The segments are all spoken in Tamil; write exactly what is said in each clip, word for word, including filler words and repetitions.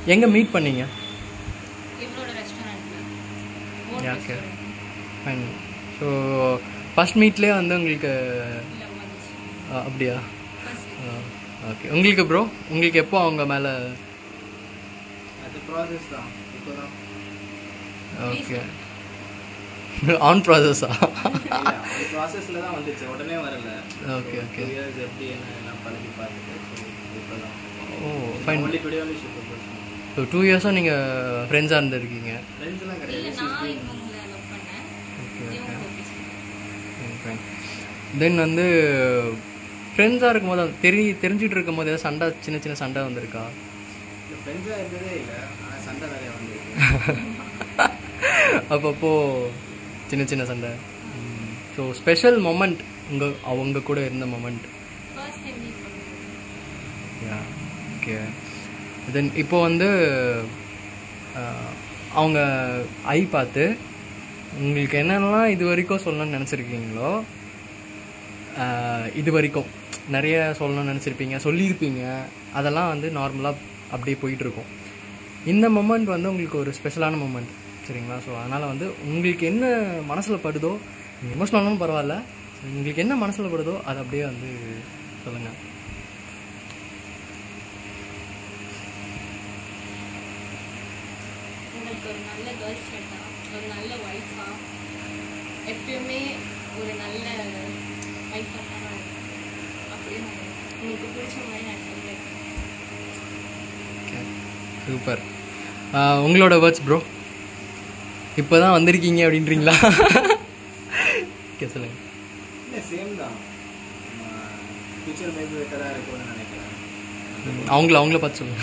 எங்கே மீட் பண்ணீங்க? இவரோட ரெஸ்டாரண்ட்டில். Okay fine. ஸோ ஃபஸ்ட் மீட்லேயே வந்து உங்களுக்கு அப்படியா? ஓகே. உங்களுக்கு ப்ரோ உங்களுக்கு எப்போ அவங்க மேலே? அது ப்ராசஸ் தான். இப்போ தான். ஓகே. ஆன் ப்ராசஸா? ப்ராசஸில் தான் வந்துச்சு, உடனே வரல. Okay okay. இயர்ஸ் எப்படி என்ன எல்லாம் பழகி பார்த்துட்டு இப்போ தான். Oh fine. Only today only ship போச்சு. ஸோ டூ இயர்ஸாக நீங்கள் ஃப்ரெண்ட்ஸாக இருந்திருக்கீங்க? ஃப்ரெண்ட்ஸ்லாம் கிடையாது. Okay okay fine. தென் வந்து ஃப்ரெண்ட்ஸாக இருக்கும் போது தெரி தெரிஞ்சுட்டு இருக்கும் போது ஏதாவது சண்டை, சின்ன சின்ன சண்டை வந்திருக்கா? ஃப்ரெண்ட்ஸாக இருந்ததே இல்லை, ஆனால் சண்டை நிறையா வந்து. அப்பப்போ சின்ன சின்ன சண்டை. ஸோ ஸ்பெஷல் மொமெண்ட் உங்கள் அவங்க கூட இருந்த மொமெண்ட்? Yeah okay. தென் இப்போ வந்து அவங்க ஐ பார்த்து உங்களுக்கு என்னென்னலாம் இது வரைக்கும் சொல்லணும்னு நினச்சிருக்கீங்களோ, இது வரைக்கும் நிறைய சொல்லணும்னு நினச்சிருப்பீங்க, சொல்லியிருப்பீங்க, அதெல்லாம் வந்து நார்மலாக அப்படியே போயிட்டுருக்கும். இந்த மொமெண்ட் வந்து உங்களுக்கு ஒரு ஸ்பெஷலான மொமெண்ட், சரிங்களா? ஸோ அதனால் வந்து உங்களுக்கு என்ன மனசில் படுதோ, எமோஷ்னலாலும் பரவாயில்ல, உங்களுக்கு என்ன மனசில் படுதோ அதை அப்படியே வந்து சொல்லுங்கள். உங்களுக்கு ஒரு நல்ல கேர்ள் ஃப்ரெண்டாக, ஒரு நல்ல ஒய்ஃபாக, எப்பயுமே ஒரு நல்ல ஒய்ஃப் பார்த்தாங்க அப்படியே உங்களுக்கு பிடிச்ச மாதிரி நான் சொல்லியிருக்கேன். சூப்பர். உங்களோட வேர்ட்ஸ் ப்ரோ? இப்போ தான் வந்திருக்கீங்க அப்படின்றீங்களா? ஓகே சொல்லுங்க. இல்லை சேம் தான். ஃபியூச்சர் மேபி பெட்டராக இருக்கும்னு நினைக்கிறேன். அவங்கள அவங்கள பார்த்து சொல்லுங்க.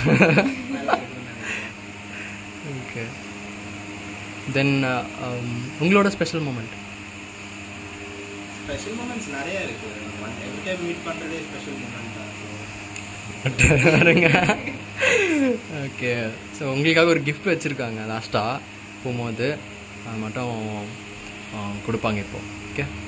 ஓகே. தென் உங்களோட ஸ்பெஷல் மூமெண்ட்? ஸ்பெஷல் மூமெண்ட்ஸ் நிறைய இருக்குது. எவ்ரி டைம் மீட் பண்ணுறதே ஸ்பெஷல் மூமெண்ட் தான். ஓகே. ஸோ உங்களுக்காக ஒரு கிஃப்ட் வச்சுருக்காங்க லாஸ்ட்டாக போகும்போது, அது மட்டும் கொடுப்பாங்க இப்போ. ஓகே.